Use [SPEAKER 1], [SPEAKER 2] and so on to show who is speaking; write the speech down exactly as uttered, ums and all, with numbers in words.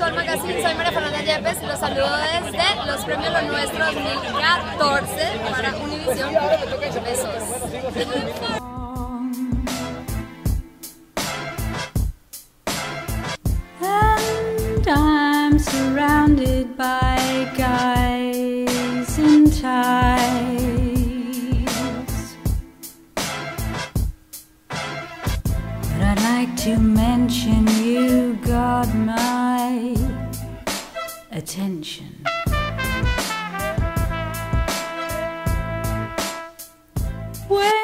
[SPEAKER 1] Col Magazine, soy Maria Fernanda Yepes y los saludo desde los Premios Lo Nuestro dos mil catorce para Univision. Besos.
[SPEAKER 2] And I'm surrounded by guys in ties. But I'd like to mention you got my attention. When